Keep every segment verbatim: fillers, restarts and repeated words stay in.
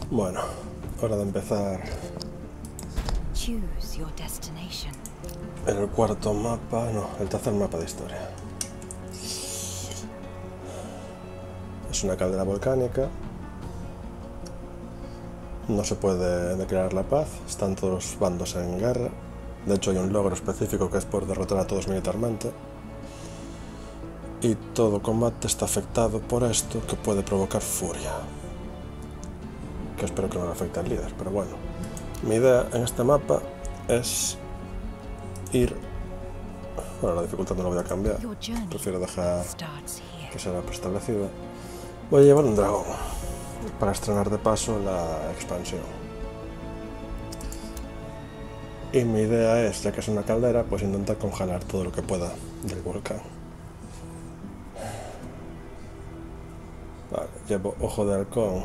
Bueno, hora de empezar Choose your destination. el cuarto mapa, no, el tercer mapa de historia. Es una caldera volcánica. No se puede declarar la paz, están todos los bandos en guerra. De hecho hay un logro específico que es por derrotar a todos militarmente. Y todo combate está afectado por esto que puede provocar furia. Que espero que no le afecte al líder, pero bueno. Mi idea en este mapa es ir... Bueno, la dificultad no la voy a cambiar. Prefiero dejar que sea preestablecida. Voy a llevar un dragón para estrenar de paso la expansión. Y mi idea es, ya que es una caldera, pues intentar congelar todo lo que pueda del volcán. Vale, llevo ojo de halcón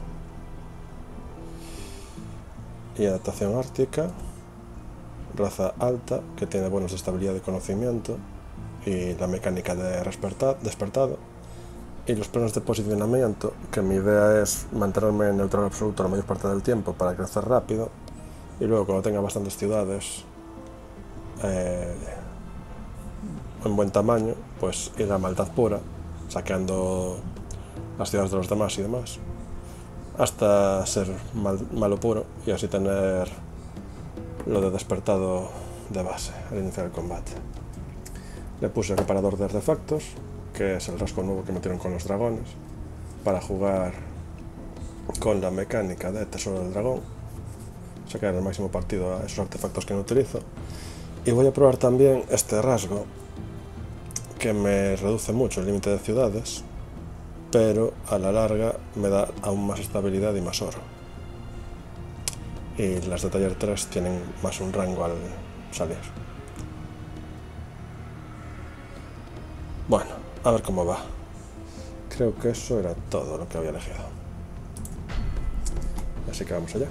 y adaptación ártica, raza alta que tiene buenos de estabilidad de conocimiento y la mecánica de despertado, y los planos de posicionamiento, que mi idea es mantenerme en neutral absoluto la mayor parte del tiempo para crecer rápido, y luego cuando tenga bastantes ciudades eh, en buen tamaño, pues ir a maldad pura, saqueando las ciudades de los demás y demás, hasta ser mal, malo puro y así tener lo de despertado de base al iniciar el combate. Le puse reparador de artefactos, que es el rasgo nuevo que metieron con los dragones, para jugar con la mecánica de tesoro del dragón, sacar el máximo partido a esos artefactos que no utilizo. Y voy a probar también este rasgo, que me reduce mucho el límite de ciudades, pero a la larga me da aún más estabilidad y más oro. Y las de taller tres tienen más un rango al salir. Bueno, a ver cómo va. Creo que eso era todo lo que había elegido. Así que vamos allá.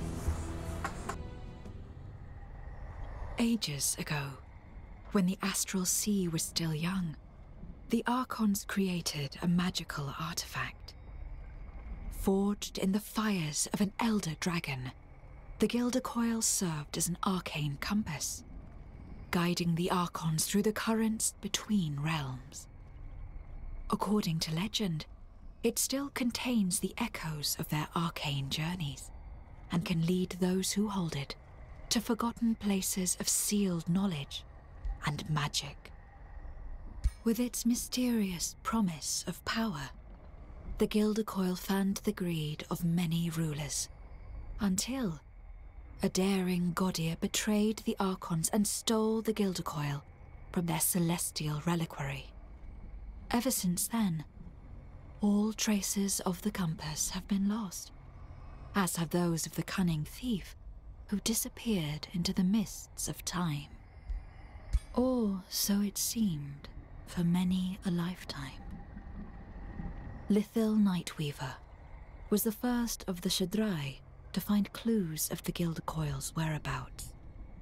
Ages ago, when the astral sea was still young, the Archons created a magical artifact. Forged in the fires of an elder dragon, the Gilder Coil served as an arcane compass, guiding the Archons through the currents between realms. According to legend, it still contains the echoes of their arcane journeys, and can lead those who hold it to forgotten places of sealed knowledge and magic. With its mysterious promise of power, the Gilder Coil fanned the greed of many rulers, until a daring Gaudir betrayed the Archons and stole the Gilder Coil from their celestial reliquary. Ever since then, all traces of the compass have been lost, as have those of the cunning thief who disappeared into the mists of time. Or so it seemed for many a lifetime. Lithil Nightweaver was the first of the Shaddrai to find clues of the Gilder Coil's whereabouts.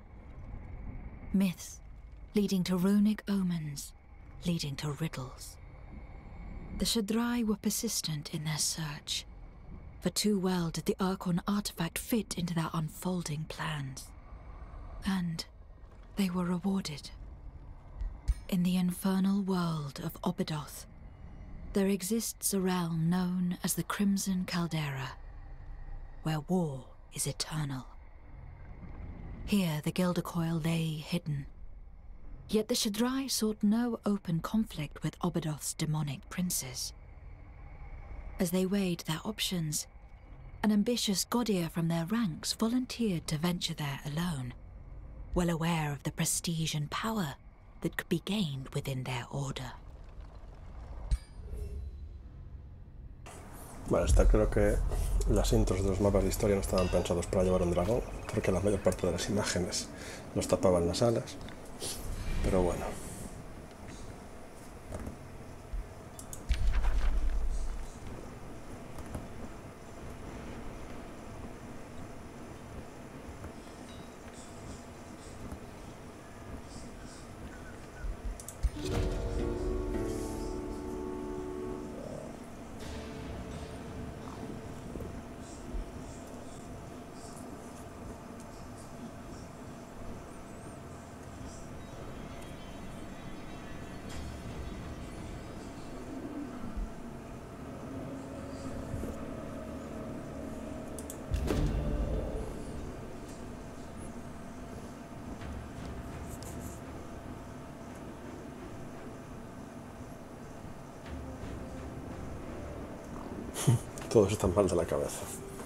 Myths leading to runic omens, leading to riddles. The Shaddrai were persistent in their search, for too well did the Archon artifact fit into their unfolding plans. And they were rewarded. In the infernal world of Obidoth, there exists a realm known as the Crimson Caldera, where war is eternal. Here the Gilder Coil lay hidden, yet the Shaddrai sought no open conflict with Obidoth's demonic princes. As they weighed their options, an ambitious Gaudir from their ranks volunteered to venture there alone, well aware of the prestige and power that could be gained within their order. Vale, está claro que las intros de los mapas de historia no estaban pensados para llevar un dragón, porque la mayor parte de las imágenes nos tapaban las alas, pero bueno. Todos están mal de la cabeza.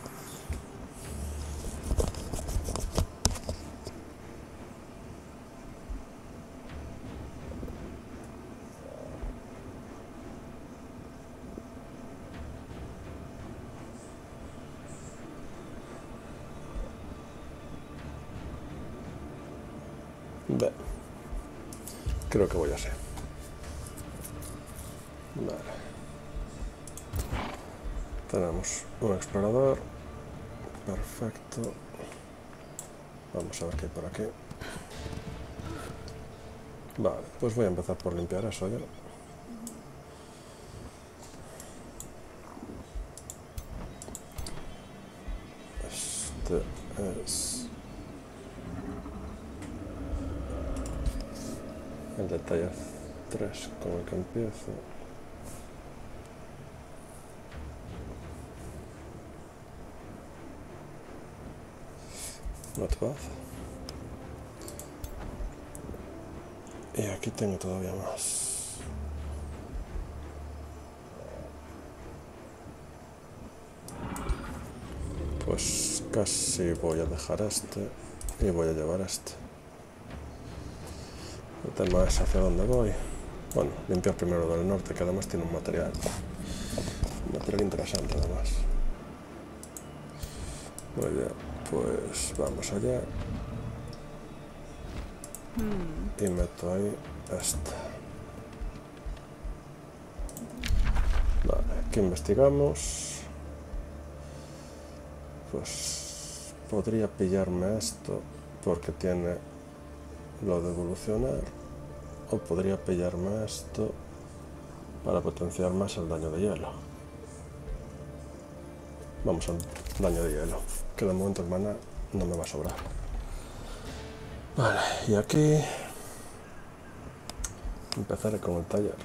Bien. Creo que voy a ser. Vale. Tenemos un explorador. Perfecto. Vamos a ver qué hay por aquí. Vale, pues voy a empezar por limpiar eso ya. Este es el detalle tres con el que empiezo. Not bad. Y aquí tengo todavía más. Pues casi voy a dejar este y voy a llevar este. El tema es hacia dónde voy. Bueno, limpiar primero del norte, que además tiene un material. Un material interesante además. Muy bien, pues vamos allá. Y meto ahí esta. Vale, aquí investigamos. Pues podría pillarme esto porque tiene lo de evolucionar, o podría pillarme esto para potenciar más el daño de hielo. Vamos al daño de hielo, que de momento el mana no me va a sobrar. Vale, y aquí empezaré con el taller.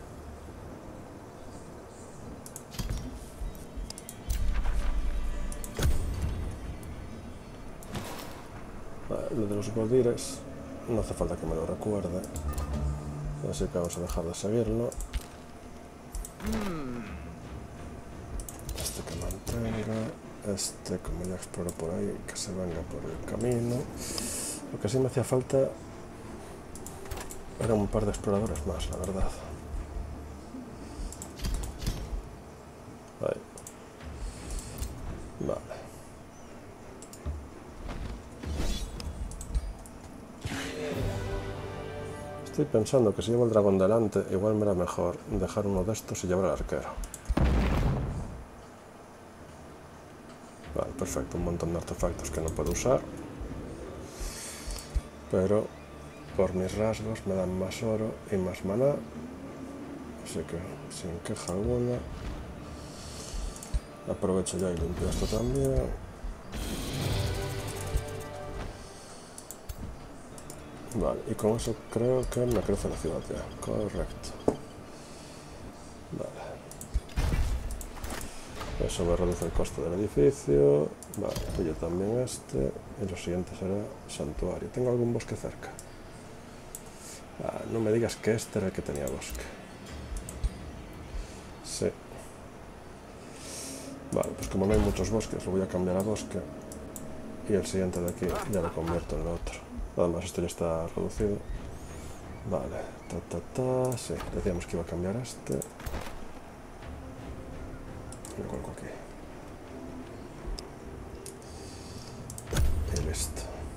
Vale, lo de los Goldires no hace falta que me lo recuerde, así que vamos a dejar de seguirlo. Este que mantenga, este como ya exploro por ahí, que se venga por el camino. Lo que sí me hacía falta eran un par de exploradores más, la verdad. Ahí. Vale. Estoy pensando que si llevo el dragón delante, igual me era mejor dejar uno de estos y llevar al arquero. Vale, perfecto, un montón de artefactos que no puedo usar. Pero por mis rasgos me dan más oro y más maná. Así que sin queja alguna. Aprovecho ya y limpio esto también. Vale, y con eso creo que me crece la ciudad ya. Correcto. Vale. Eso me reduce el coste del edificio. Vale, pillo también este. Y lo siguiente será santuario. ¿Tengo algún bosque cerca? Ah, no me digas que este era el que tenía bosque. Sí. Vale, pues como no hay muchos bosques, lo voy a cambiar a bosque. Y el siguiente de aquí ya lo convierto en el otro. Además esto ya está reducido. Vale, ta ta ta, sí, decíamos que iba a cambiar este. Lo coloco aquí. Y listo.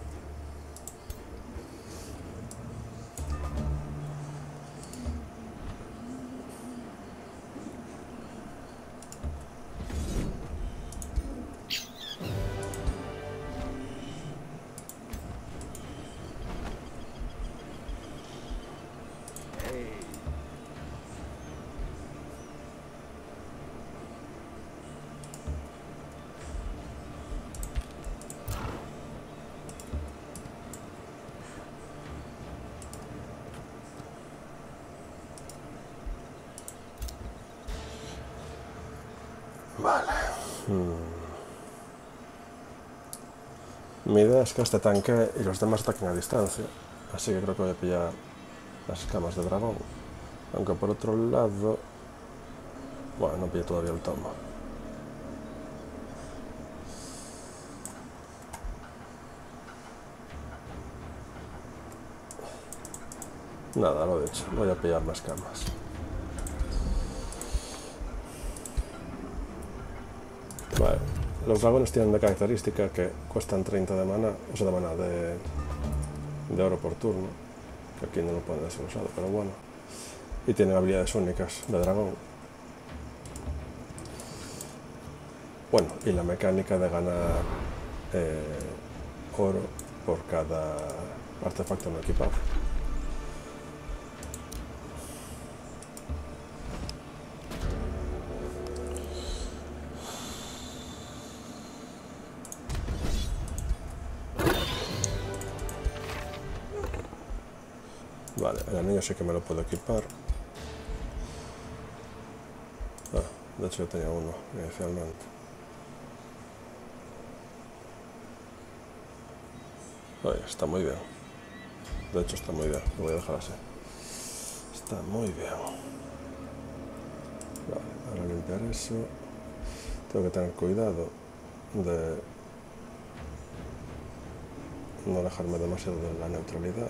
Vale. Hmm. Mi idea es que este tanque y los demás ataquen a distancia. Así que creo que voy a pillar las escamas de dragón. Aunque por otro lado... Bueno, no pillé todavía el tomo. Nada, lo dicho, voy a pillar más camas. Vale, los dragones tienen de característica que cuestan treinta de mana, o sea, de mana de, de oro por turno, que aquí no lo pueden ser usado, pero bueno. Y tienen habilidades únicas de dragón. Bueno, y la mecánica de ganar eh, oro por cada artefacto no equipado. Vale, el anillo sí que me lo puedo equipar. Ah, de hecho yo tenía uno inicialmente. Oye, está muy bien. De hecho está muy bien, lo voy a dejar así. Está muy bien. Vale, ahora limpiar eso. Tengo que tener cuidado de no alejarme demasiado de la neutralidad.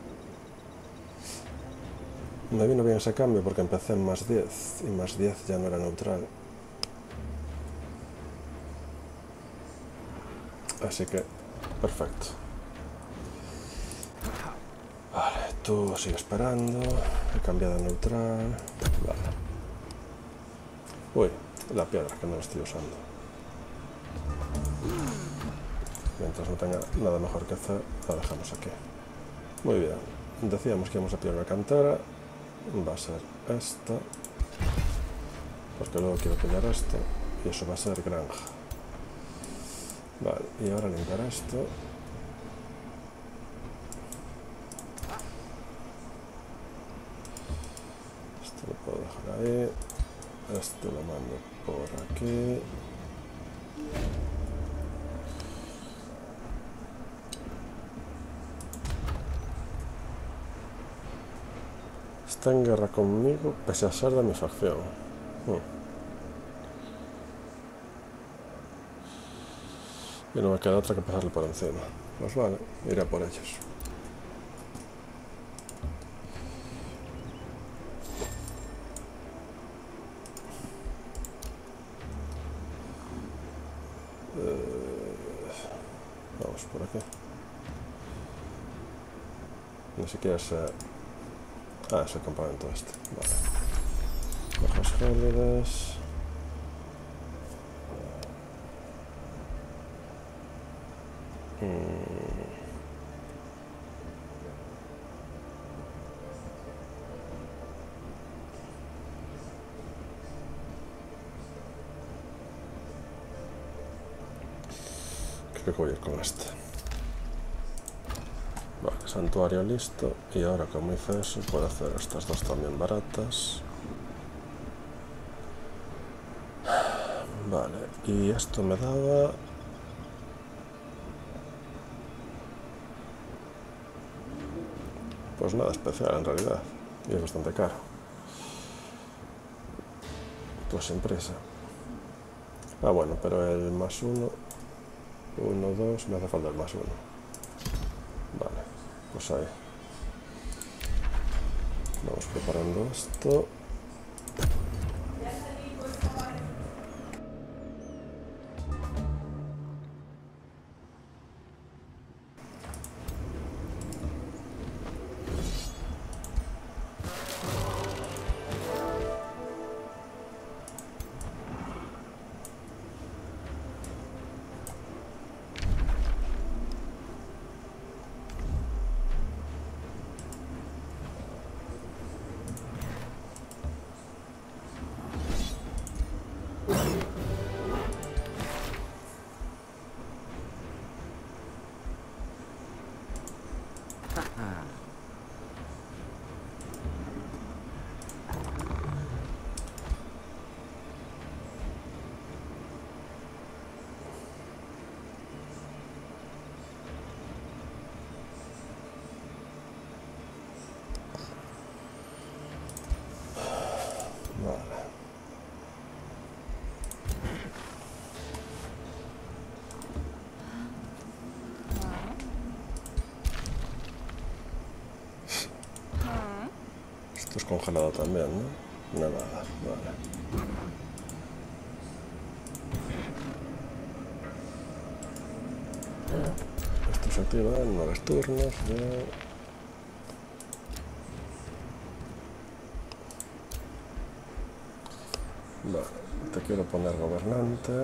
Me vino bien ese cambio porque empecé en más diez y más diez ya no era neutral. Así que, perfecto. Vale, tú sigue esperando. He cambiado a neutral. Vale. Uy, la piedra que no la estoy usando. Mientras no tenga nada mejor que hacer, la dejamos aquí. Muy bien. Decíamos que íbamos a pillar una cantera. Va a ser esta, porque luego quiero pillar esto y eso va a ser granja. Vale, y ahora limpiar esto. Esto lo puedo dejar ahí. Esto lo mando por aquí. Está en guerra conmigo pese a ser de mi facción. Hmm. Y no me queda otra que pasarle por encima. Pues vale, iré por ellos. Eh, vamos por aquí. Ni siquiera sé... Ah, es el campamento este. Vale. Hojas gélidas. Mm. Creo que voy a ir con este. Vale, santuario listo. Y ahora como hice eso, puedo hacer estas dos también baratas. Vale, y esto me daba... Pues nada especial en realidad. Y es bastante caro. Pues sin prisa. Ah, bueno, pero el más uno... Uno, dos, me hace falta el más uno. Vale, pues ahí. Vamos preparando esto. Esto es congelado también, ¿no? Nada, vale. Esto se activa en nueve turnos. Ya. Vale, te quiero poner gobernante.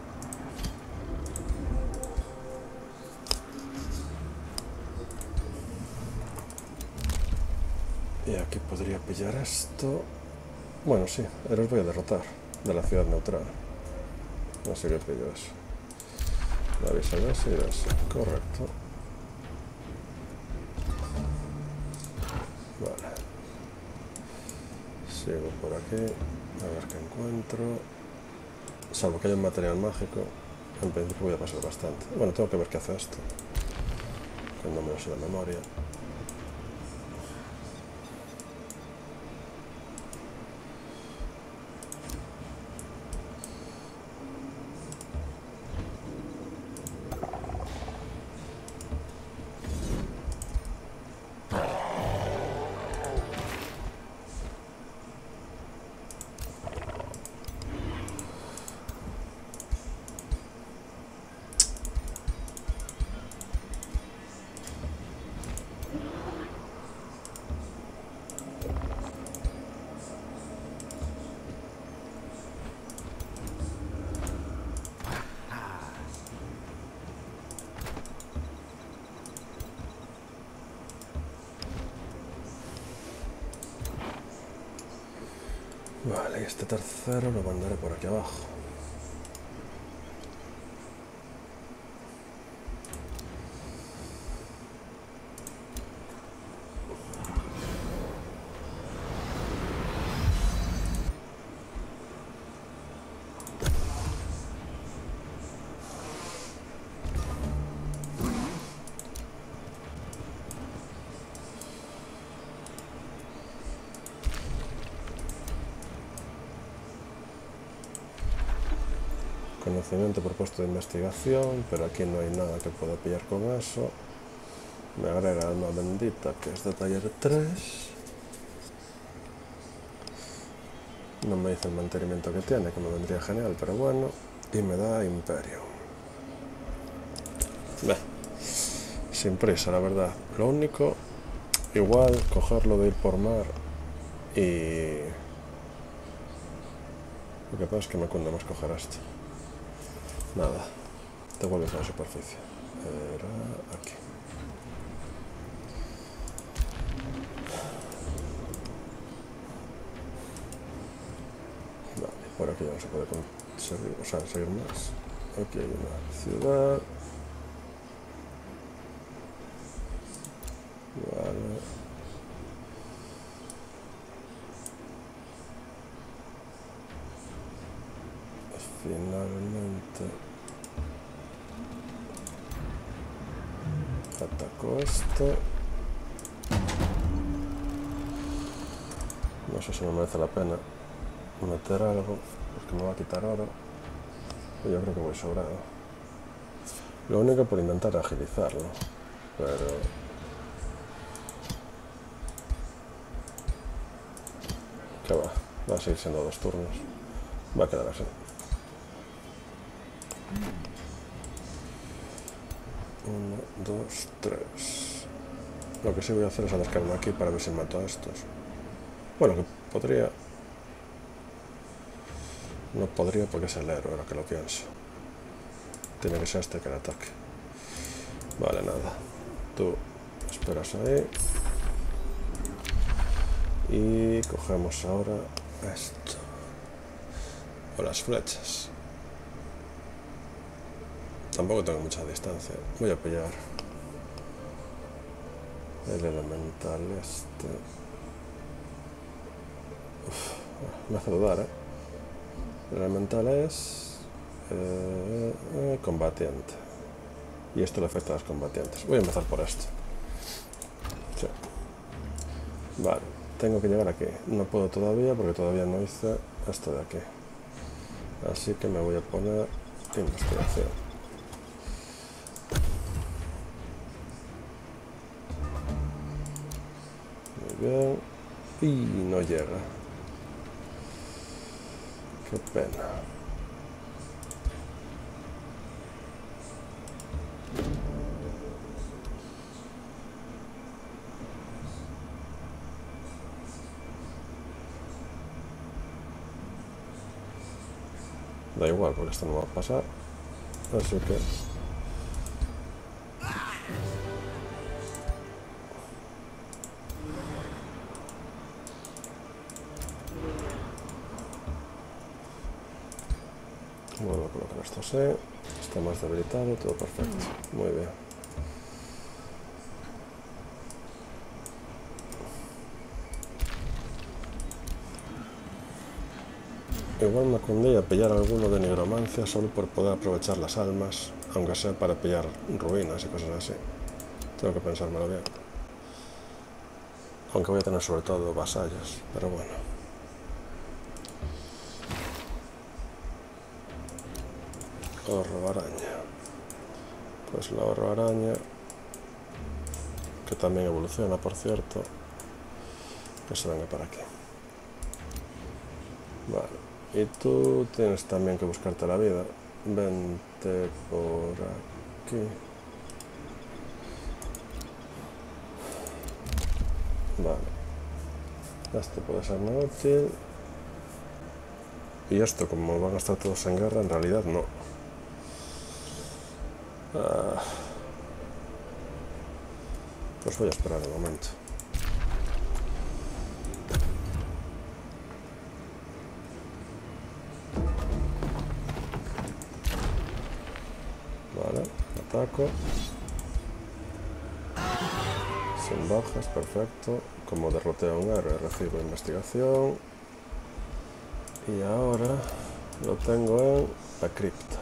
Y aquí podría pillar esto. Bueno, sí, los voy a derrotar de la ciudad neutral. No sé qué pillo eso. La avisa de ese y de ese. Correcto. Vale. Sigo por aquí. A ver qué encuentro. Salvo que haya un material mágico, en principio voy a pasar bastante. Bueno, tengo que ver qué hace esto. Que no me lo sé de memoria. Vale, y este tercero lo mandaré por aquí abajo. Conocimiento por puesto de investigación, pero aquí no hay nada que pueda pillar con eso. Me agrega alma bendita, que es de taller tres. No me dice el mantenimiento que tiene, que me vendría genial, pero bueno. Y me da imperio. Beh, sin prisa, la verdad. Lo único, igual, cogerlo de ir por mar y... Lo que pasa es que me cunde más coger esto. Nada, te vuelves a la superficie. Era aquí. Vale, por aquí ya no se puede conseguir, o sea, seguir más. Aquí hay una ciudad. Vale. Finalmente ataco esto. No sé si me merece la pena meter algo, porque me va a quitar oro. Yo creo que voy sobrado. Lo único por intentar agilizarlo, pero... ¿Qué va? Va a seguir siendo dos turnos. Va a quedar así. Uno, dos, tres. Lo que sí voy a hacer es acercarme aquí para ver si mato a estos. Bueno, que podría... No podría porque es el héroe, ahora que lo pienso. Tiene que ser este que le ataque. Vale, nada. Tú esperas ahí. Y cogemos ahora esto. O las flechas. Tampoco tengo mucha distancia. Voy a pillar el elemental este. Uf, me hace dudar, ¿eh? El elemental es eh, eh, combatiente. Y esto le afecta a los combatientes. Voy a empezar por esto. Sí. Vale, tengo que llegar aquí. No puedo todavía porque todavía no hice esto de aquí. Así que me voy a poner investigación. Muy bien. Y no llega. Qué pena. Da igual, porque esto no va a pasar. Así que... vuelvo a colocar esto así. Está más debilitado, todo perfecto. Muy bien. Igual me acondía pillar alguno de nigromancia solo por poder aprovechar las almas, aunque sea para pillar ruinas y cosas así. Tengo que pensármelo bien. Aunque voy a tener sobre todo vasallos, pero bueno. Horro araña. Pues la horro araña, que también evoluciona, por cierto, que se venga para aquí. Vale. Y tú tienes también que buscarte la vida. Vente por aquí. Vale. Esto puede ser muy útil. Y esto, como van a estar todos en guerra, en realidad no. Ah. Pues voy a esperar un momento. Vale, ataco. Sin bajas, perfecto. Como derroté a un héroe, recibo investigación. Y ahora lo tengo en la cripta.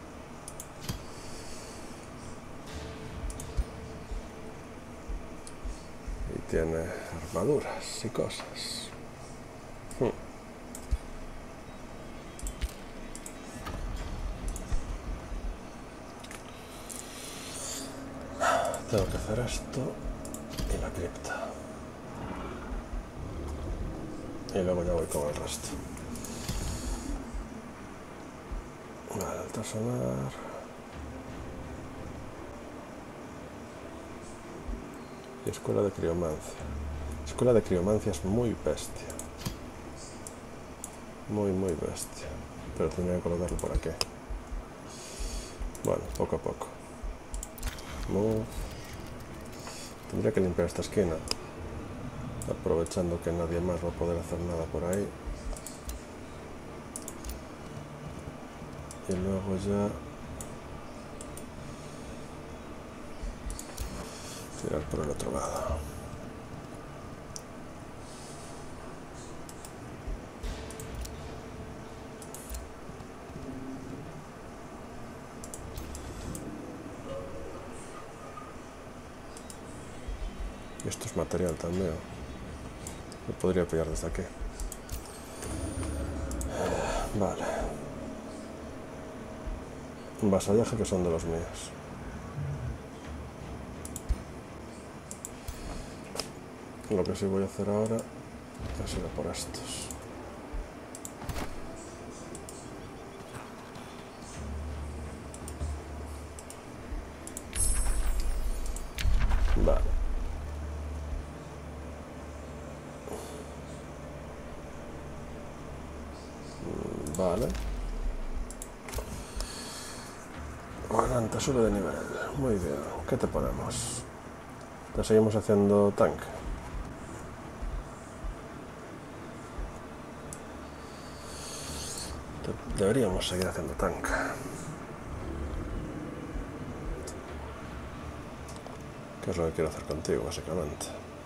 Y tiene armaduras y cosas. Hmm. Tengo que hacer esto y la cripta. Y luego ya voy con el resto. Vale, alta sonar. Y escuela de criomancia. Escuela de criomancia es muy bestia. Muy, muy bestia. Pero tendría que colocarlo por aquí. Bueno, poco a poco. Move. Tendría que limpiar esta esquina, aprovechando que nadie más va a poder hacer nada por ahí. Y luego ya tirar por el otro lado. Y esto es material también. Lo podría pillar desde aquí. Vale. Un vasallaje que son de los míos. Lo que sí voy a hacer ahora es ir a por estos. Vale. Vale. Adelante, sube de nivel. Muy bien. ¿Qué te ponemos? Te seguimos haciendo tanque. Deberíamos seguir haciendo tanque. Que es lo que quiero hacer contigo, básicamente.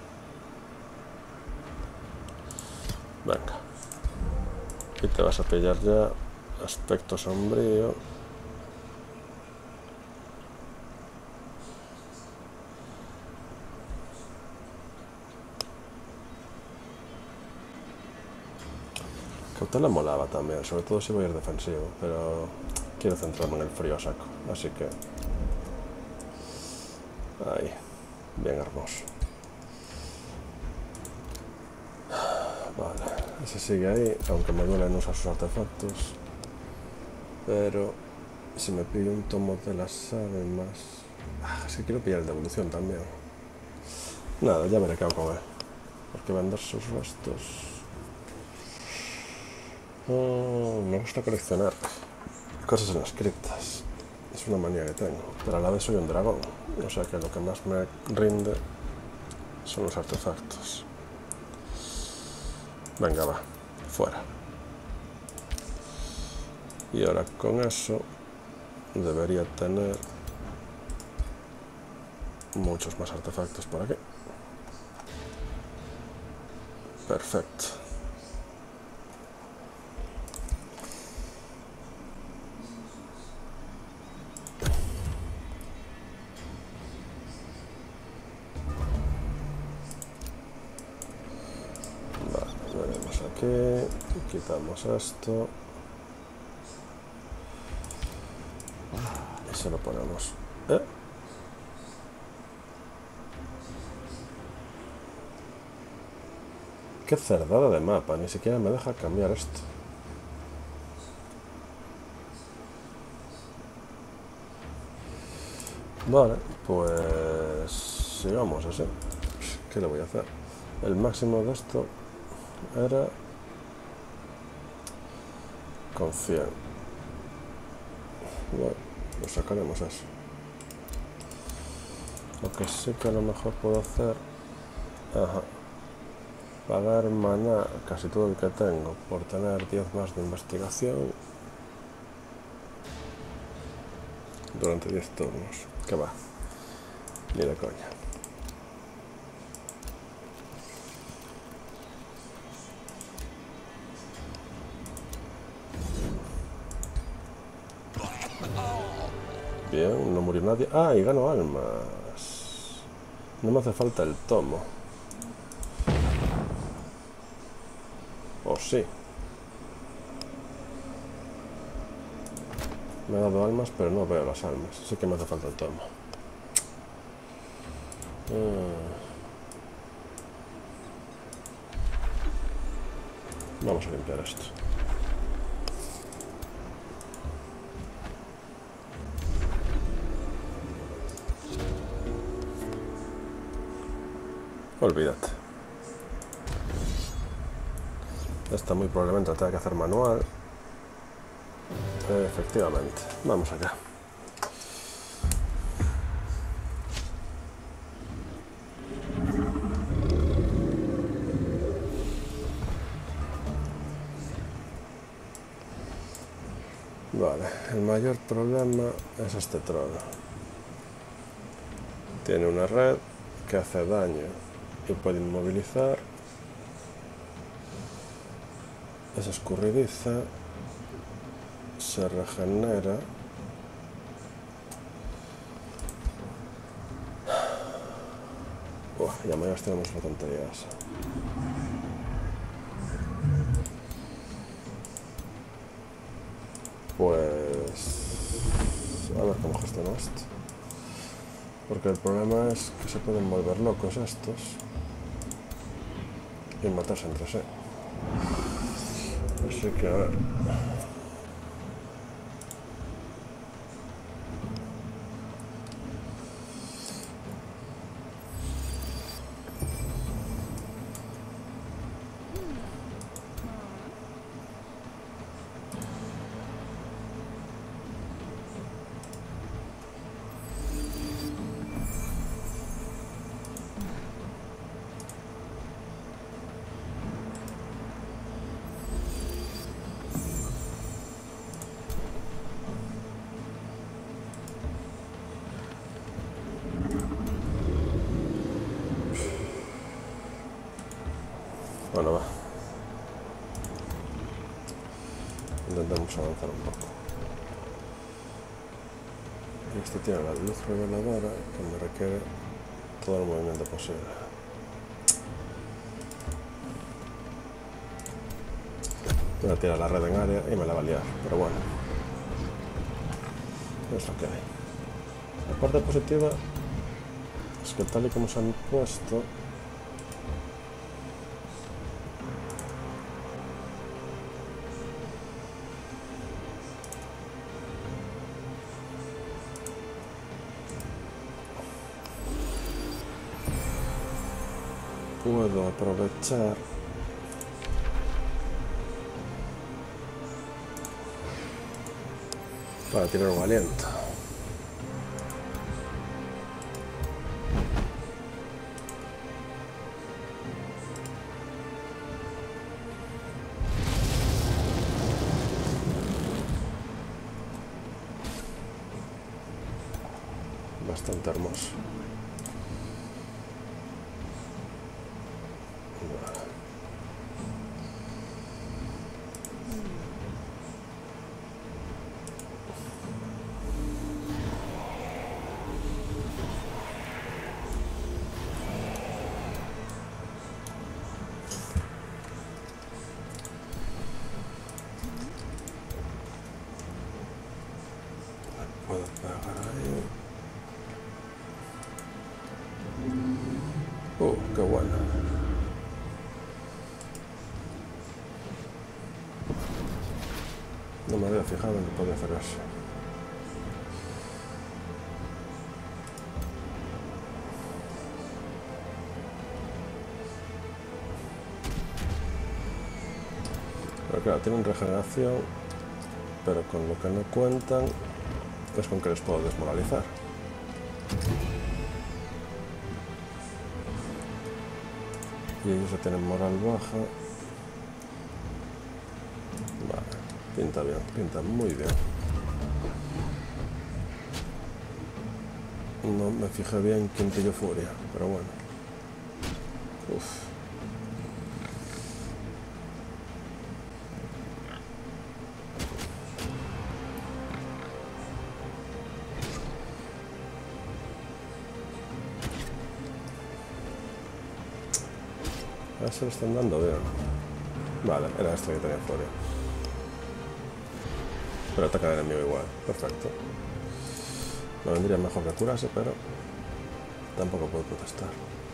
Venga. Y te vas a pillar ya aspecto sombrío. Cautela molaba también, sobre todo si voy a ir defensivo, pero quiero centrarme en el frío a saco, así que... Ahí, bien hermoso. Vale, ese sigue ahí, aunque me duele no usar sus artefactos. Pero si me pillo un tomo de las ánimas... Ah, es que quiero pillar el de evolución también. Nada, ya veré qué hago con él. Porque vender sus restos... Oh, me gusta coleccionar cosas en las criptas. Es una manía que tengo. Pero a la vez soy un dragón. O sea que lo que más me rinde son los artefactos. Venga, va. Fuera. Y ahora con eso debería tener muchos más artefactos por aquí. Perfecto. Vale, veremos aquí. Quitamos esto. Y se lo ponemos. ¿Eh? Qué cerdada de mapa, ni siquiera me deja cambiar esto. Vale, pues sigamos así. ¿Qué le voy a hacer? El máximo de esto era con cien. Bueno, pues sacaremos eso. Lo que sí que a lo mejor puedo hacer... Ajá. Pagar maná, casi todo el que tengo, por tener diez más de investigación durante diez turnos. ¿Qué va? Ni de coña. Bien, no murió nadie. Ah, y gano almas. No me hace falta el tomo. O sí. Me ha dado almas, pero no veo las almas. Sí que me hace falta el tomo. Mm. Vamos a limpiar esto. Olvídate. Esta muy probablemente la tenga que hacer manual. Eh, efectivamente. Vamos acá. Vale, el mayor problema es este trono. Tiene una red que hace daño y puede inmovilizar. Es escurridiza. Se regenera. Uf, ya me gastaremos la tontería esa. Pues... a ver cómo gestiono esto. Porque el problema es que se pueden volver locos estos y matarse entre sí. Así que a ver... Bueno, va. Intentamos avanzar un poco. Y este tiene la luz reveladora que me requiere todo el movimiento posible. Voy a tirar la red en área y me la va a liar, pero bueno. Es lo que hay. La parte positiva es que tal y como se han puesto... puedo aprovechar para tirar un aliento. Bastante hermoso. Puedo pegar ahí. Oh, qué bueno. No me había fijado en que podía hacer eso. Pero claro, tienen regeneración, pero con lo que no cuentan es con que les puedo desmoralizar. Y ellos ya tienen moral baja. Vale, pinta bien, pinta muy bien. No me fijé bien Quintillo Furia, pero bueno. Uf. Ahora se lo están dando bien. Vale, era esto que tenía furia. Pero ataca al enemigo igual. Perfecto. Me vendría mejor que curase, pero tampoco puedo protestar.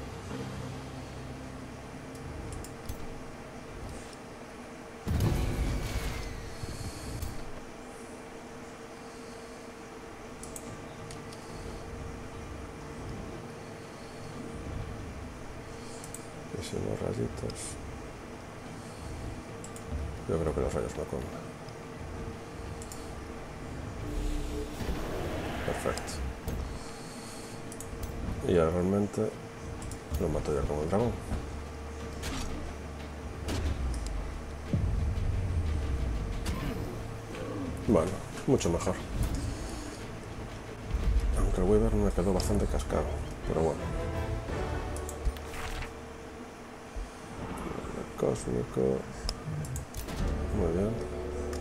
Y si no, rayitos. Yo creo que los rayos no comen. Perfecto. Y ahora realmente lo mato ya como el dragón. Bueno, mucho mejor. Aunque el Weaver me quedó bastante cascado, pero bueno. El cósmico. Muy bien.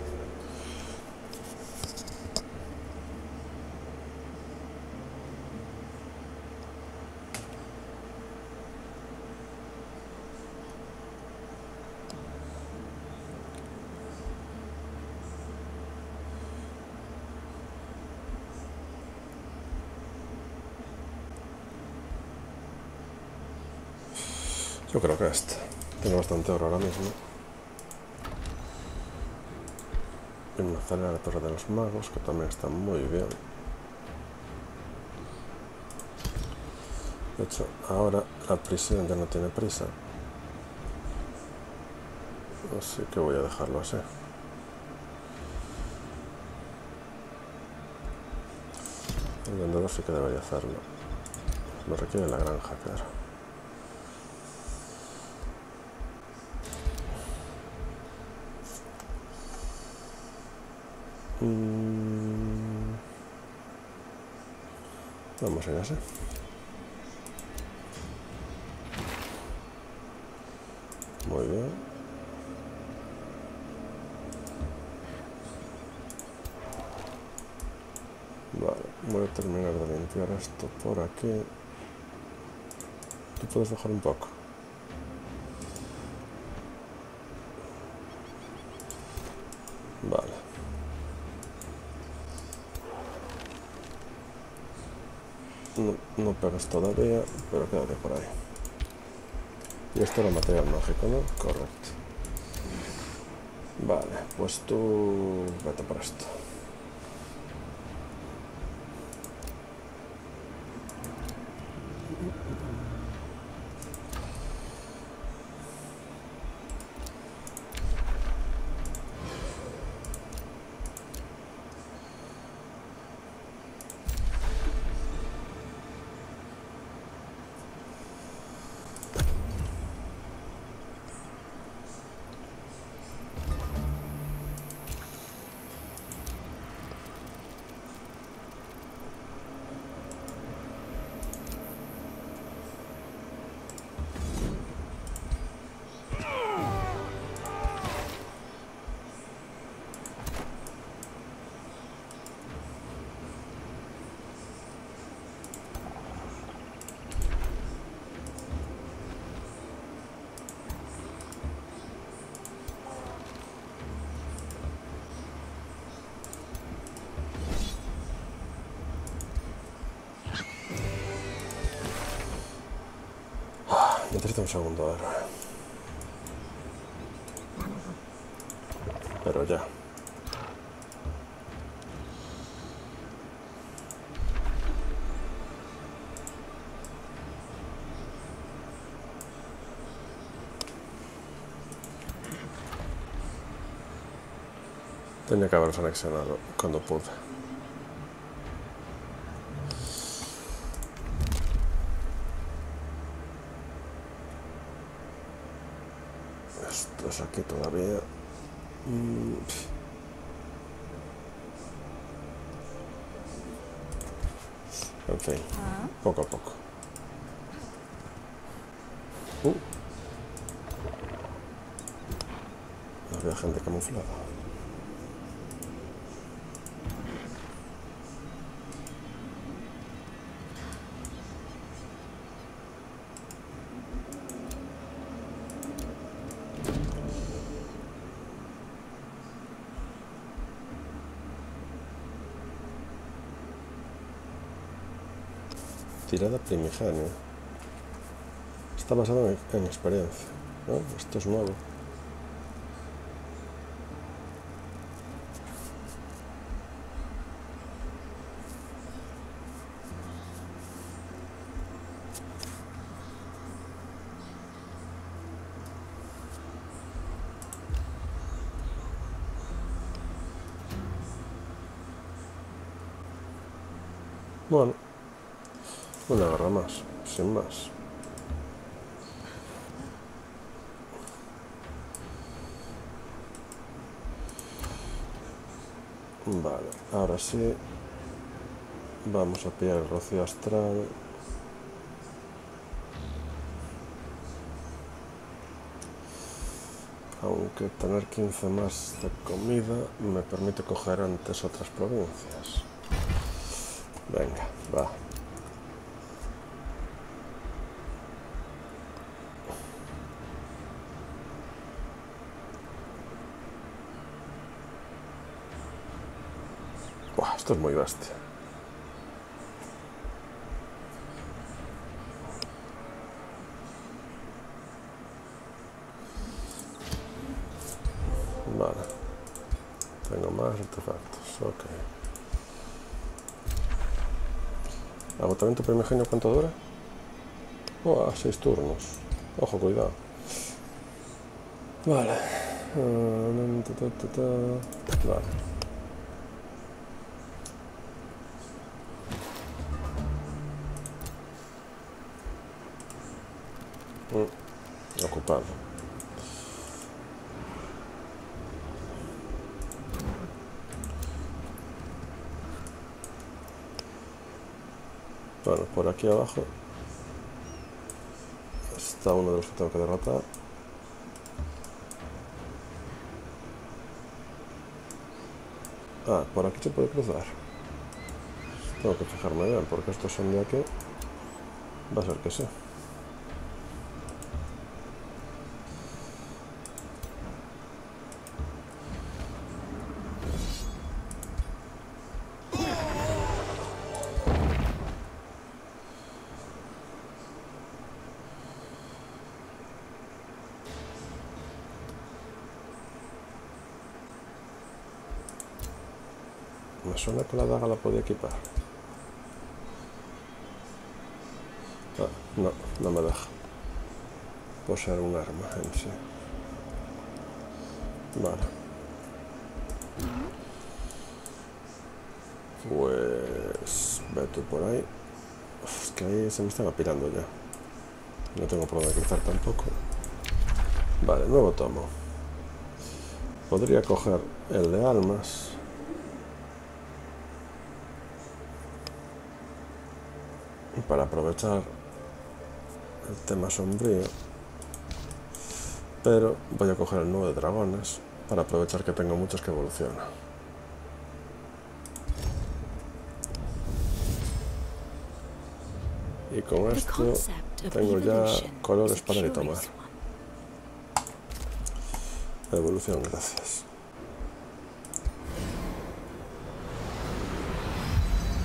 Yo creo que este. Tengo bastante oro ahora mismo. Y me acelera la torre de los magos, que también está muy bien. De hecho, ahora la prisión ya no tiene prisa. Así que voy a dejarlo así. El vendedor sí que debería hacerlo. Me requiere la granja, claro. Mm. Vamos a ir así. Muy bien. Vale, voy a terminar de limpiar esto por aquí. ¿Tú puedes bajar un poco? Vale. No, no pegas todavía, pero quédate por ahí. Y esto era material mágico, ¿no? Correcto. Vale, pues tú vete por esto. Necesito un segundo héroe. Pero ya. Tenía que haberlos anexionado cuando pude. Esto es aquí todavía. Mm. En fin, poco a poco. Uh. Había gente camuflada. Tirada primigenia. Está basado en, en experiencia, ¿no? Esto es nuevo. Bueno, una garra más, sin más. Vale, ahora sí. Vamos a pillar el rocío astral. Aunque tener quince más de comida me permite coger antes otras provincias. Venga, va. Buah, esto es muy bestia. Vale. Tengo más artefactos, ok. ¿Agotamiento primigenio cuánto dura? Oh, a seis turnos. Ojo, cuidado. Vale. Uh, ta, ta, ta, ta. Vale. Mm. Ocupado. Bueno, por aquí abajo está uno de los que tengo que derrotar. Ah, por aquí se puede cruzar. Tengo que fijarme bien, porque estos son de aquí. Va a ser que sí. Me suena que la daga la podía equipar. Ah, no, no me deja. Por ser un arma en sí. Vale. Pues... ve tú por ahí. Uf, es que ahí se me están apilando ya. No tengo por dónde cruzar tampoco. Vale, nuevo tomo. Podría coger el de almas. Para aprovechar el tema sombrío, pero voy a coger el nuevo de dragones para aprovechar que tengo muchos que evolucionan. Y con esto tengo ya colores para ir tomar. Evolución, gracias.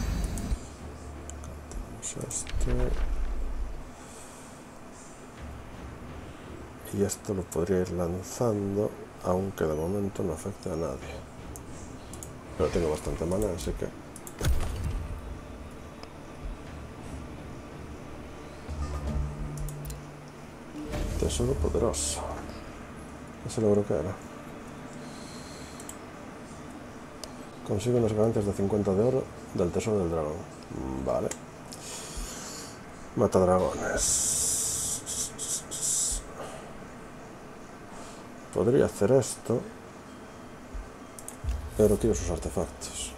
Este. Y esto lo podría ir lanzando, aunque de momento no afecte a nadie. Pero tengo bastante mana, así que... Tesoro poderoso. Ese logro que era. Consigue unas ganancias de cincuenta de oro del tesoro del dragón. Vale. Mata dragones. Podría hacer esto, pero quiero sus artefactos.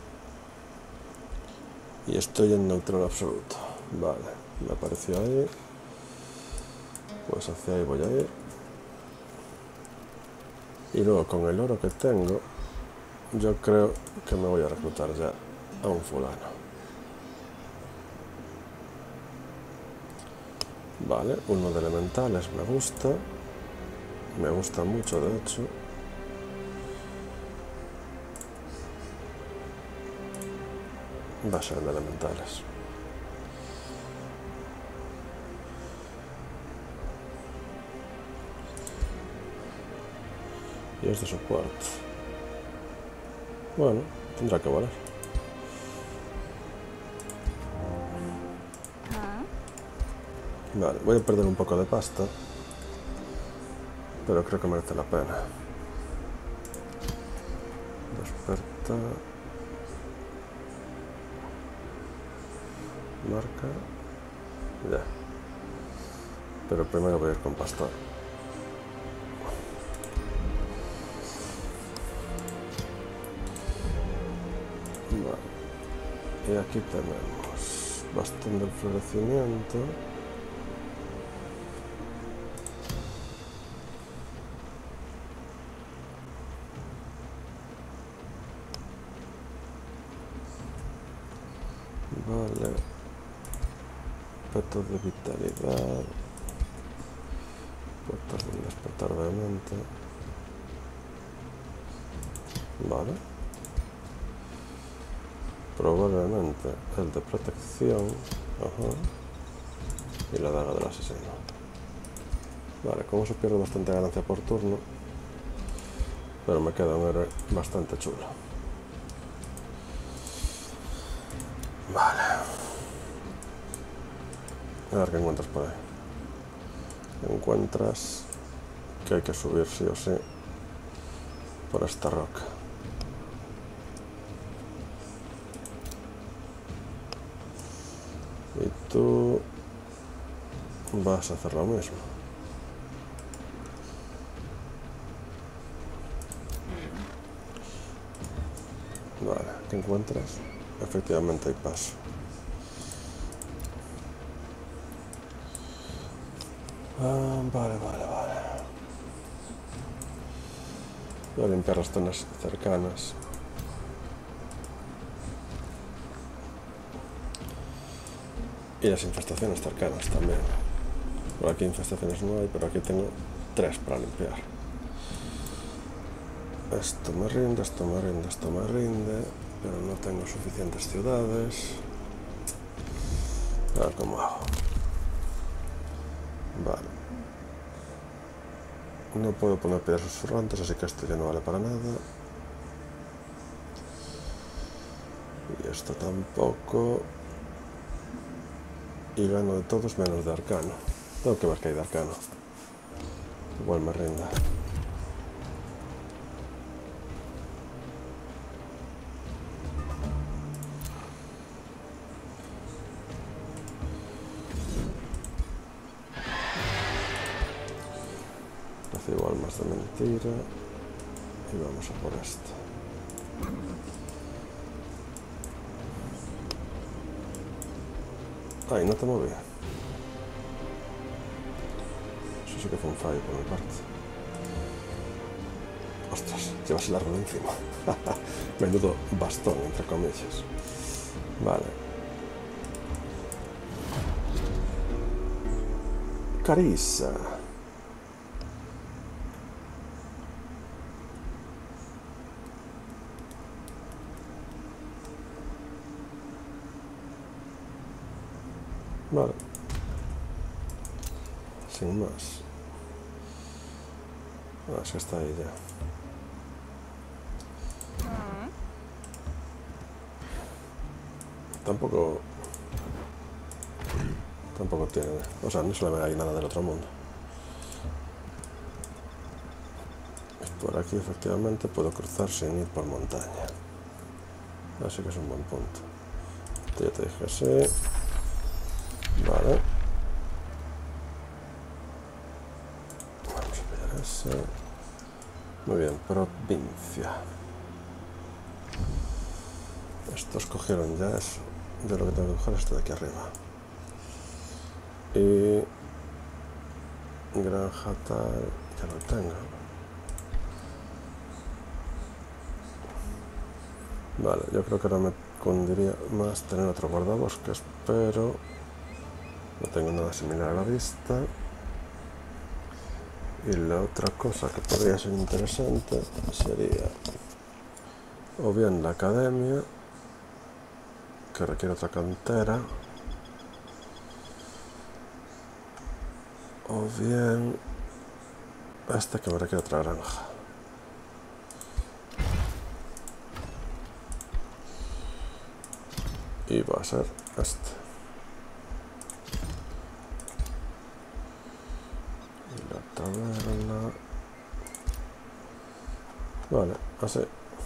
Y estoy en neutral absoluto. Vale, me apareció ahí. Pues hacia ahí voy a ir. Y luego con el oro que tengo, yo creo que me voy a reclutar ya a un fulano. Vale, uno de elementales me gusta. Me gusta mucho, de hecho. Va a ser de elementales. Y es de soporte. Bueno, tendrá que valer. Vale, voy a perder un poco de pasta, pero creo que merece la pena. Despertar. Marca. Ya. Pero primero voy a ir con pastor. Vale. Y aquí tenemos bastón del florecimiento. Vale. Peto de vitalidad. Puertas de despertar obviamente. Vale. Probablemente el de protección. Ajá. Y la daga del asesino. Vale, con eso pierdo bastante ganancia por turno. Pero me queda un héroe bastante chulo. Vale. A ver qué encuentras por ahí. Encuentras que hay que subir sí o sí por esta roca. Y tú vas a hacer lo mismo. Vale, ¿qué encuentras? Efectivamente hay paso. Ah, vale, vale, vale. Voy a limpiar las zonas cercanas. Y las infestaciones cercanas también. Por aquí infestaciones no hay, pero aquí tengo tres para limpiar. Esto me rinde, esto me rinde, esto me rinde, pero no tengo suficientes ciudades. A ver cómo hago. Vale. No puedo poner piedras susurrantes, así que esto ya no vale para nada. Y esto tampoco. Y gano de todos menos de arcano. Tengo que ver que hay de arcano. Igual me rinda. Recibo almas de mentira. Y vamos a por esto. Ay, no te moví. Eso sí que fue un fallo por mi parte. Ostras, llevas el árbol encima. Menudo bastón, entre comillas. Vale. Carissa. Vale. Sin más. Ah, sí está ahí ya. Tampoco... Tampoco tiene... O sea, no se le ve ahí nada del otro mundo. Y por aquí, efectivamente, puedo cruzar sin ir por montaña. Así que es un buen punto. Este ya te dije que sí. Vale. Vamos a pillar ese. Muy bien, provincia. Estos cogieron ya eso. Yo lo que tengo que coger es este de aquí arriba. Y... granja tal... ya lo tengo. Vale, yo creo que ahora me convendría más tener otro guardabosques, pero... no tengo nada similar a la vista. Y la otra cosa que podría ser interesante sería... o bien la academia, que requiere otra cantera, o bien esta que me requiere otra granja. Y va a ser este. Y la taberna. Vale, así.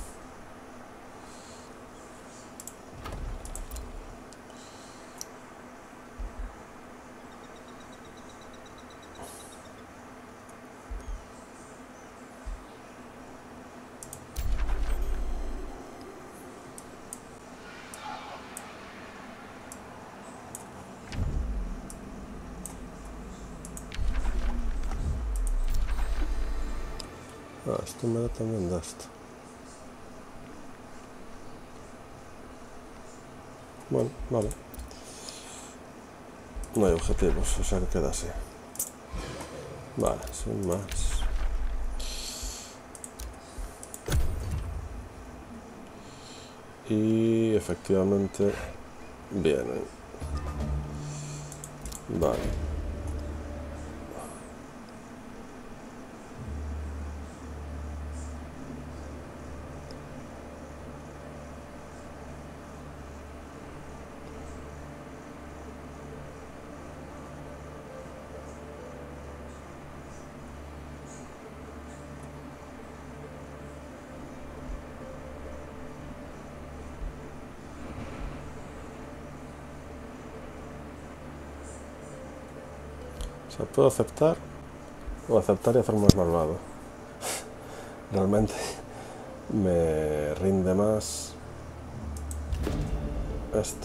Ah, esto me da también de esto. Bueno, vale. No hay objetivos, o sea que queda así. Vale, sin más. Y efectivamente vienen. Vale. O sea, puedo aceptar o aceptar y hacerme más malvado. Realmente me rinde más esto.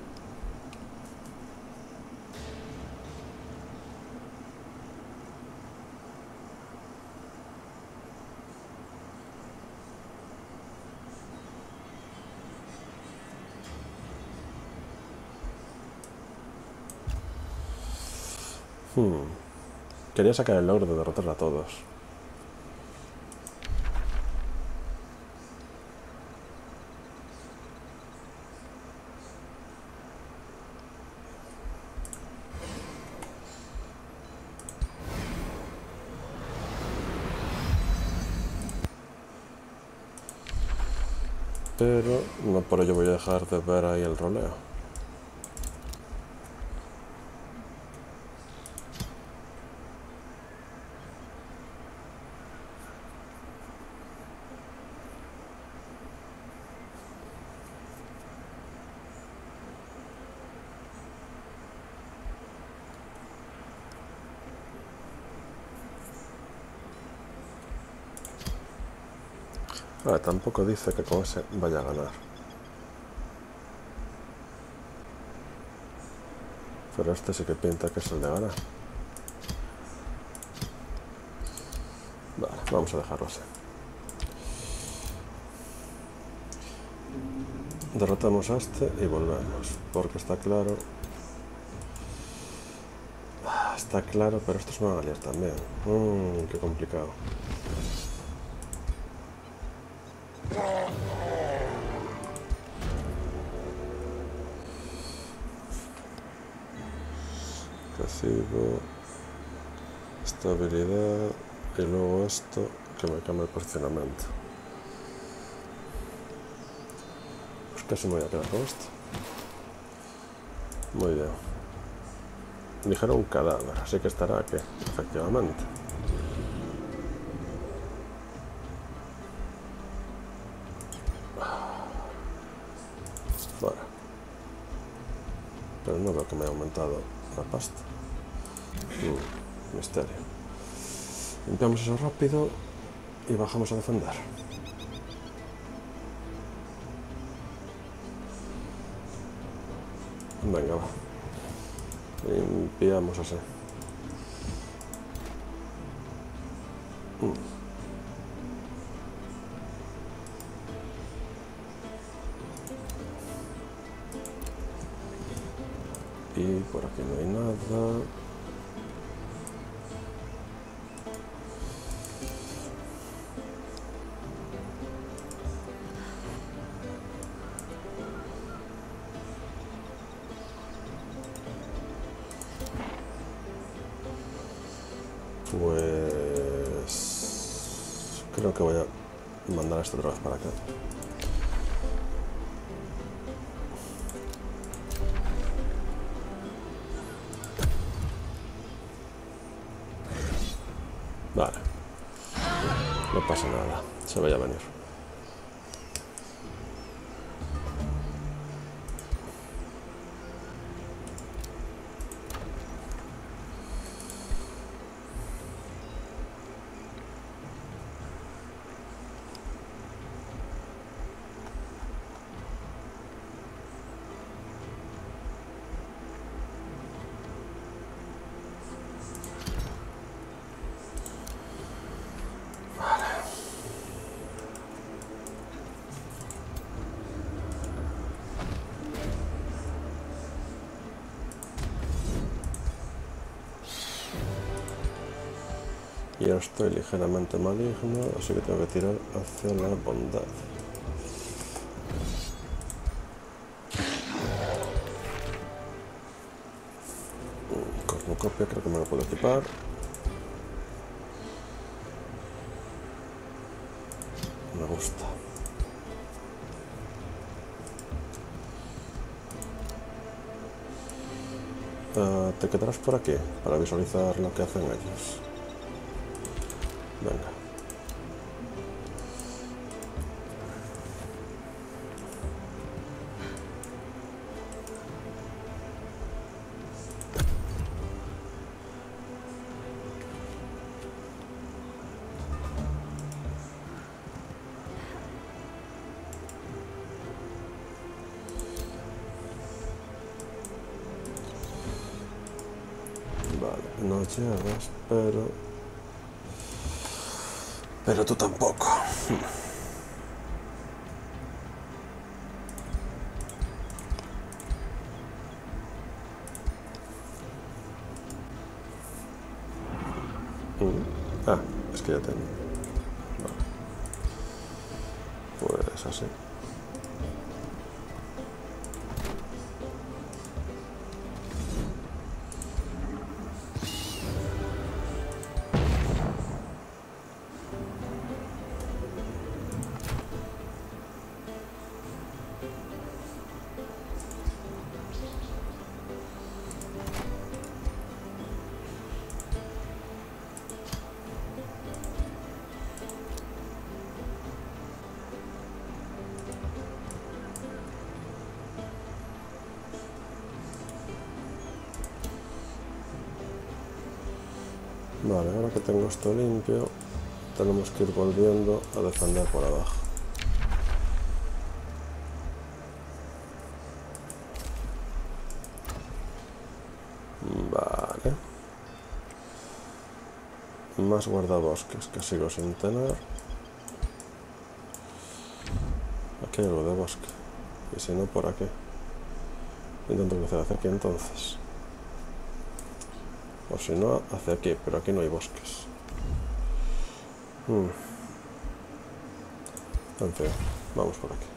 Hmm. Quería sacar el logro de derrotar a todos. Pero no por ello voy a dejar de ver ahí el roleo. Ah, tampoco dice que con ese vaya a ganar. Pero este sí que pinta que es el de ganar. Vale, vamos a dejarlo así. Derrotamos a este y volvemos, porque está claro... Está claro, pero estos van a aliar también. Mmm, qué complicado. Recibo... Estabilidad... Y luego esto, que me cambia el posicionamiento. Pues casi me voy a quedar con esto. Muy bien. Dijeron un cadáver, así que estará aquí, efectivamente. Fuera. Pero no veo que me haya aumentado la pasta. Mm, misterio. Limpiamos eso rápido y bajamos a defender. Venga, va. Limpiamos así. Mm. Y por aquí no hay nada. Pues creo que voy a mandar esto otra vez para acá. Vale. No pasa nada. Se vaya a venir. Y ahora estoy ligeramente maligno, así que tengo que tirar hacia la bondad. Cornucopia creo que me lo puedo equipar. Me gusta. Uh, te quedarás por aquí para visualizar lo que hacen ellos. Venga. Vale, no llegas, pero... Pero tú tampoco. Ah, es que ya tengo. Vale. Pues así. Vale, ahora que tengo esto limpio, tenemos que ir volviendo a defender por abajo. Vale. Más guardabosques que sigo sin tener. Aquí hay algo de bosque. Y si no, por aquí. Intento crecer hacia aquí entonces. O si no, hacia aquí, pero aquí no hay bosques. Hmm. En fin, vamos por aquí.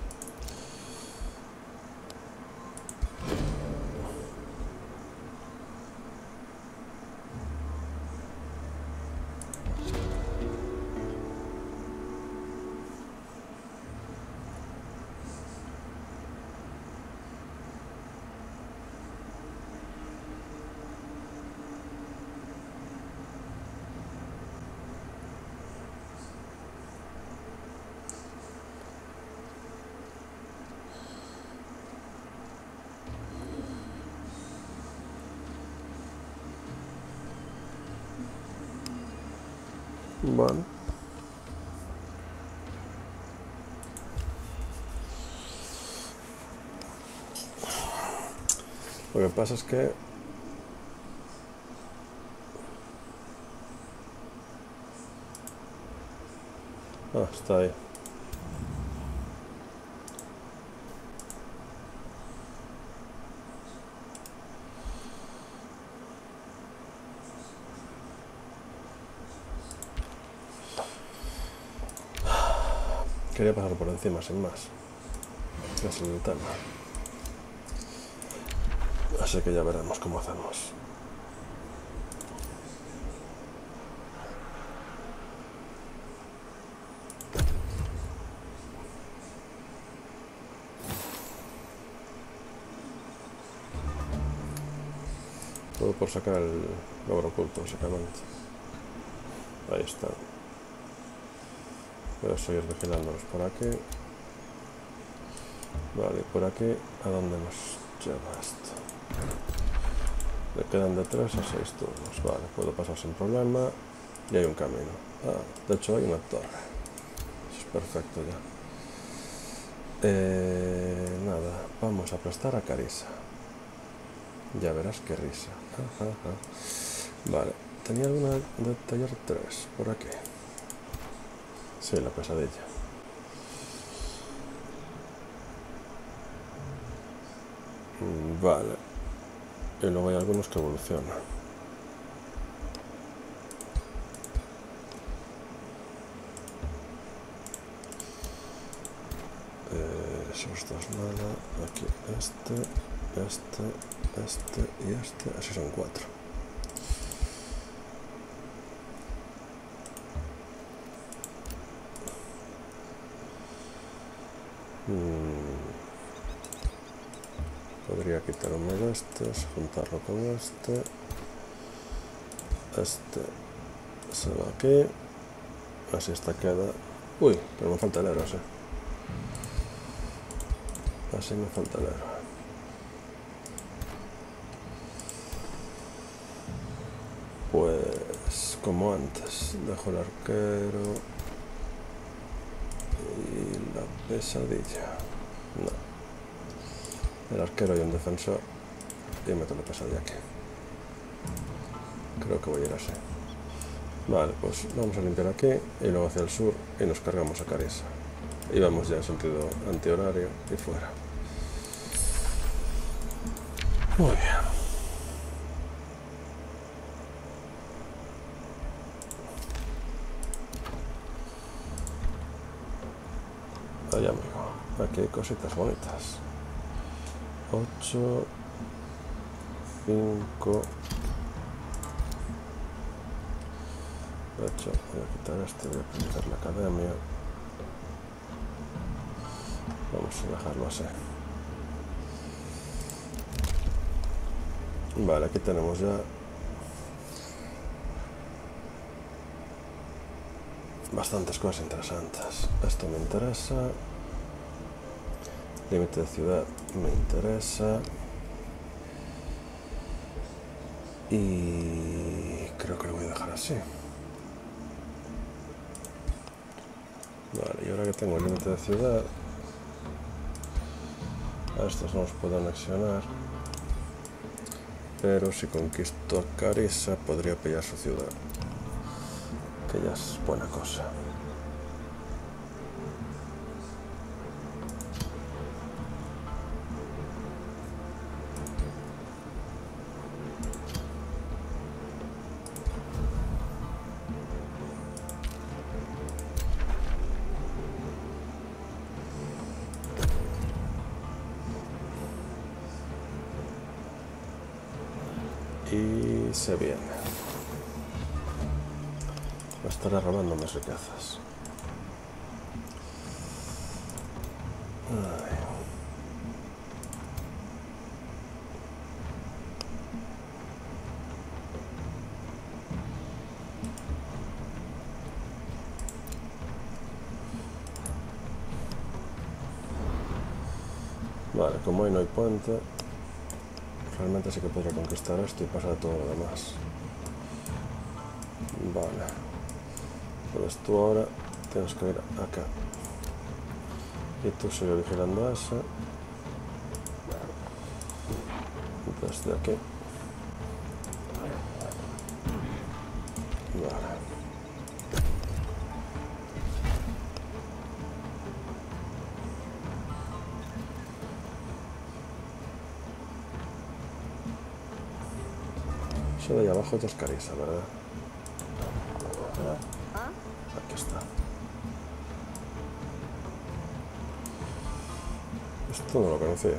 Vale. Lo que pasa es que ah, está ahí. Quería pasar por encima sin más. Ese es el tema. Así que ya veremos cómo hacemos. Todo por sacar el logro oculto, básicamente. Ahí está. Pero estoy vigilándolos por aquí. Vale, por aquí, ¿a dónde nos lleva esto? Le quedan de tres a seis turnos. Vale, puedo pasar sin problema. Y hay un camino. Ah, de hecho hay una torre. Eso es perfecto ya. Eh, nada, vamos a aplastar a Carissa. Ya verás qué risa. Ajá, ajá. Vale, tenía alguna de taller tres por aquí. Sí, la pesadilla. Vale. Y luego hay algunos que evolucionan. Eh, esos dos nada. Aquí este, este, este y este. Así son cuatro. Hmm. Podría quitarme de estos, juntarlo con este. Este se va aquí. Así esta queda. Uy, pero me falta el héroe, sí. Así me falta el héroe. Pues como antes, dejo el arquero y la pesadilla. No. El arquero y un defensor y meto la pesadilla aquí. Creo que voy a ir así. Vale, pues vamos a limpiar aquí y luego hacia el sur y nos cargamos a Carissa. Y vamos ya en sentido antihorario y fuera. Muy bien. Ahí, amigo. Aquí hay cositas bonitas. ocho, cinco. De hecho, voy a quitar este, voy a pintar la academia. Vamos a dejarlo así. Vale, aquí tenemos ya bastantes cosas interesantes. Esto me interesa. Límite de ciudad me interesa. Y creo que lo voy a dejar así. Vale, y ahora que tengo el límite de ciudad, a estos no los puedo anexionar. Pero si conquisto a Carissa podría pillar su ciudad, que ya es buena cosa. Y se viene. Me estará robando mis riquezas. Ay. Vale, como hoy no hay puente, realmente sí que podría conquistar esto y pasar todo lo demás. Vale. Pues tú ahora tienes que ir acá. Y tú sigue vigilando a ese. Desde aquí. Vale. Eso de ahí abajo ya es Carissa, ¿verdad? Aquí está. Esto no lo conocía.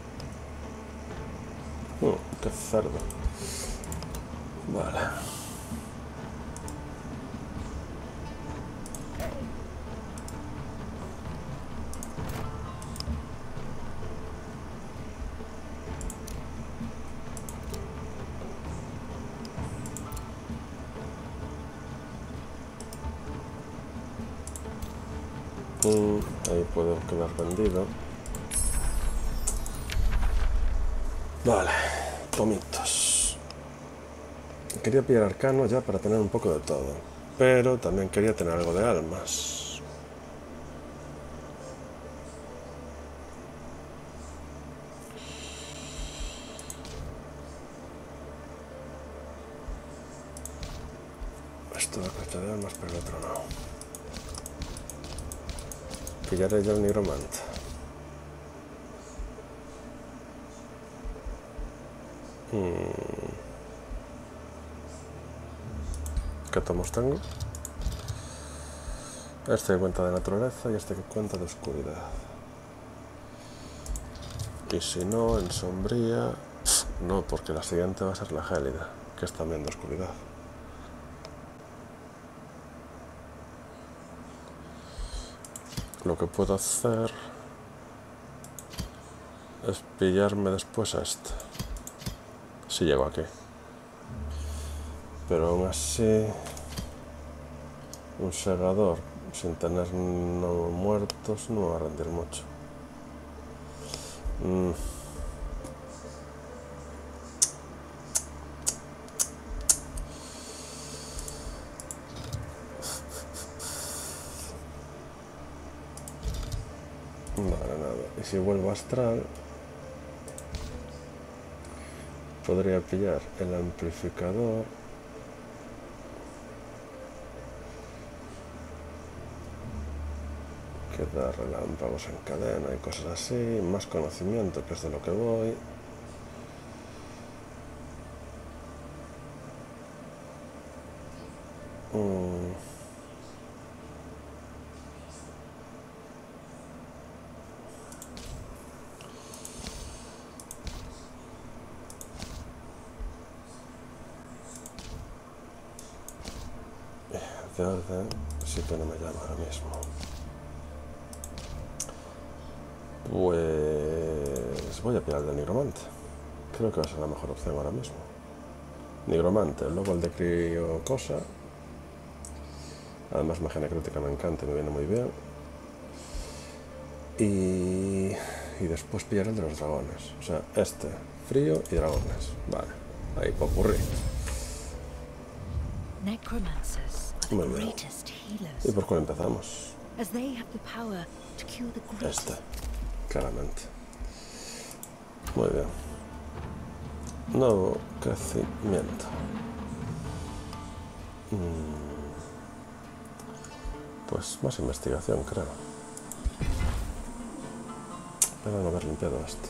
Oh, qué cerdo. Vale. Mm, ahí puedo quedar vendido. Vale, tomitos. Quería pillar arcano ya para tener un poco de todo, pero también quería tener algo de almas. Esto da costa de almas, pero el otro no. Pillaré ya el nigromante. Hmm. ¿Qué tomos tengo? Este que cuenta de naturaleza y este que cuenta de oscuridad. Y si no, en sombría... No, porque la siguiente va a ser la gélida, que es también de oscuridad. Lo que puedo hacer es pillarme después a este, si llego aquí. Pero aún así, un segador sin tener no muertos no me va a rendir mucho. Mm. Vale, nada. Y si vuelvo a astral, podría pillar el amplificador. Que da relámpagos en cadena y cosas así. Más conocimiento, que es de lo que voy. Mm. De orden, sí que no me llama ahora mismo. Pues voy a pillar el de nigromante. Creo que va a ser la mejor opción ahora mismo. Nigromante, luego el de crío cosa. Además magia necrótica me encanta y me viene muy bien. Y, y después pillar el de los dragones. O sea, este, frío y dragones. Vale, ahí popurrí. Muy bien. ¿Y por cuál empezamos? Este, claramente. Muy bien. Nuevo crecimiento. Pues más investigación, creo. Pero no haber limpiado esto.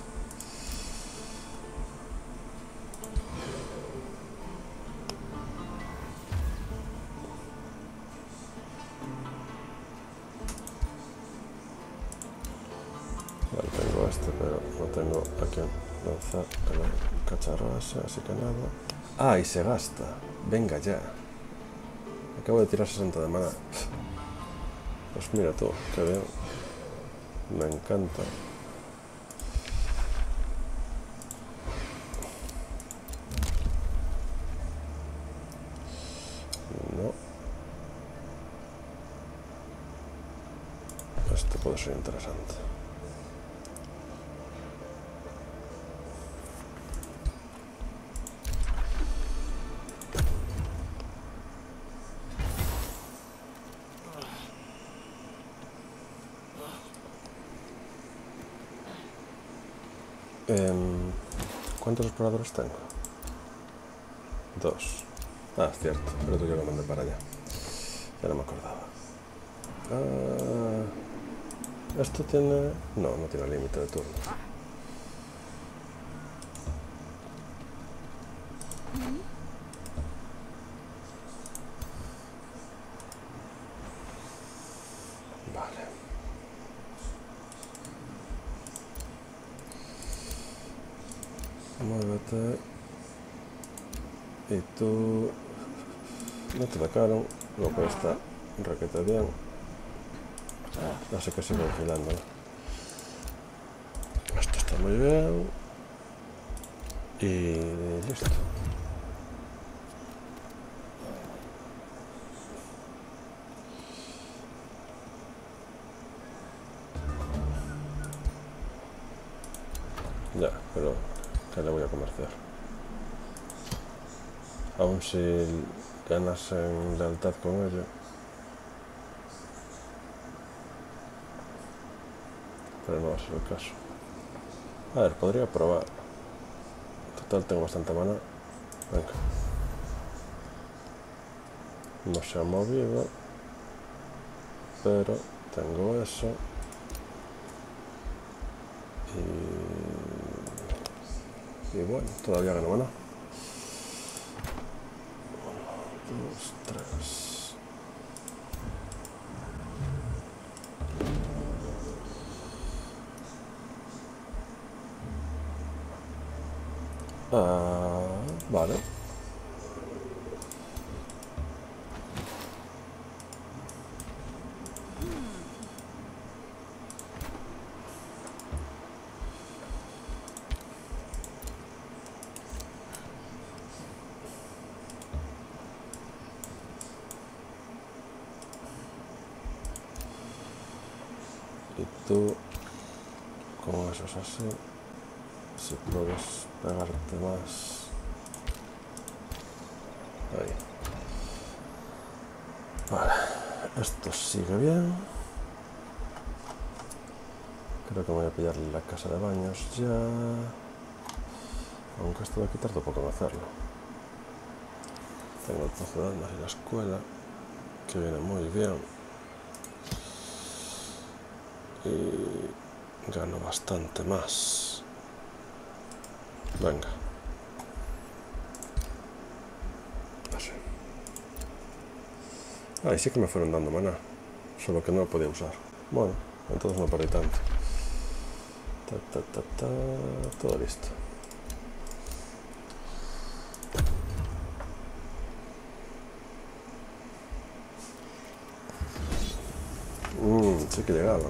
Vale, tengo este, pero no tengo a quien lanzar el cacharro ese, así que nada. Ah, y se gasta. Venga ya. Acabo de tirar sesenta de mana. Pues mira tú, qué bien. Me encanta. No. Esto puede ser interesante. Eh, ¿Cuántos exploradores tengo? Dos. Ah, es cierto, pero tú yo lo mandé para allá. Ya no me acordaba. Ah, ¿esto tiene...? No, no tiene límite de turno. Vale. Muévete. Y tú... No te atacaron, lo que está requete bien. Así que sigo vigilándola. Esto está muy bien. Y listo. Ya, pero ¿qué le voy a comerciar? Aún si ganas en lealtad con ello. Pero no va a ser el caso. A ver, podría probar. Total, tengo bastante mana. Venga. No se ha movido. Pero tengo eso. Y... y bueno, todavía gano mana. Uno, dos, tres... Ah, vale. Y tú, con eso es así, si puedes pegarte más. Ahí. Vale, esto sigue bien. Creo que voy a pillar la casa de baños ya. Aunque esto de aquí tardo poco en hacerlo. Tengo el pozo de armas y la escuela, que viene muy bien. Y gano bastante más. Venga. Así. Ahí sí que me fueron dando maná. Solo que no lo podía usar. Bueno, entonces no perdí tanto. Ta, ta, ta, ta, todo listo. Mmm, sí que llegaban.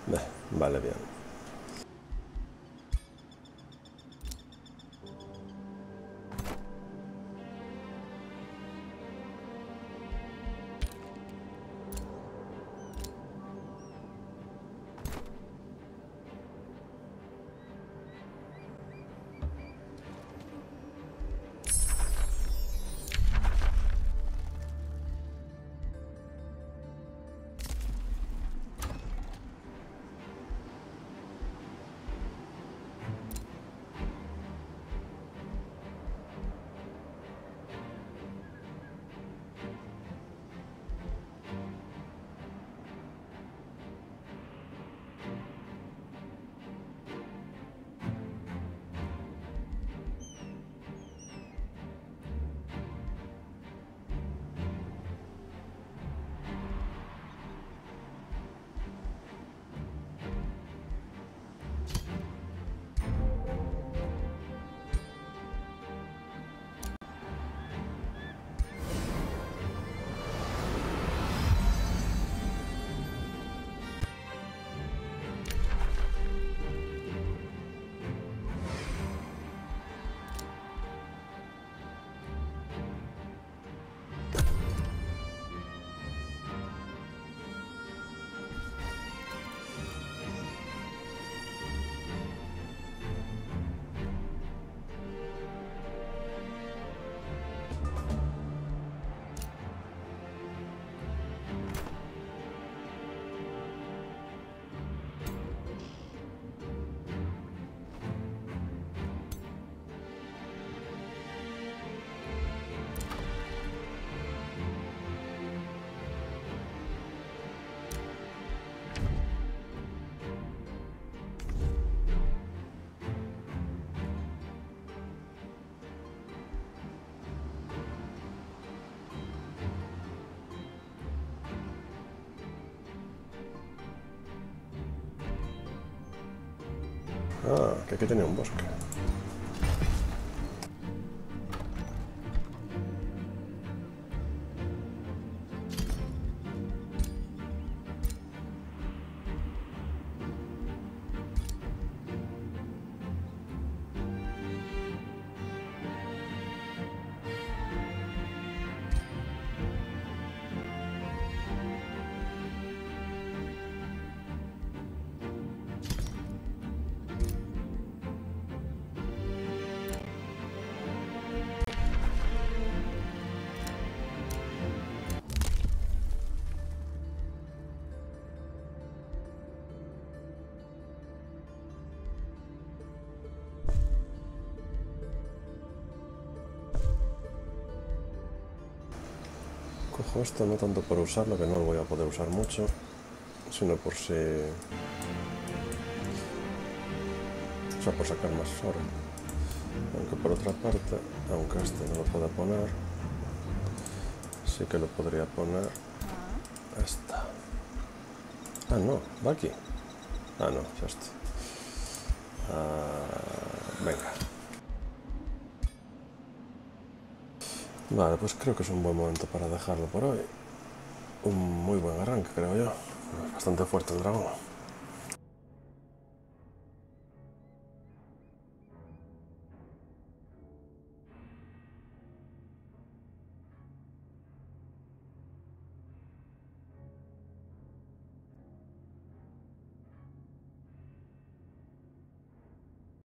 Eh, vale, bien. Ah, que aquí tenía un bosque. Cojo esto no tanto por usarlo, que no lo voy a poder usar mucho, sino por si... O sea, por sacar más oro. Aunque por otra parte, aunque este no lo pueda poner, sí que lo podría poner esta. Ah, no, va aquí. Ah, no, es esto. Ah, venga. Vale, pues creo que es un buen momento para dejarlo por hoy. Un muy buen arranque, creo yo. Bastante fuerte el dragón.